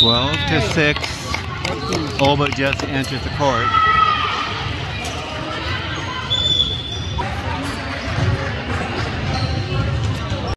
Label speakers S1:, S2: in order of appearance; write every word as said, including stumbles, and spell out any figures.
S1: twelve to six. Olba just enters the court.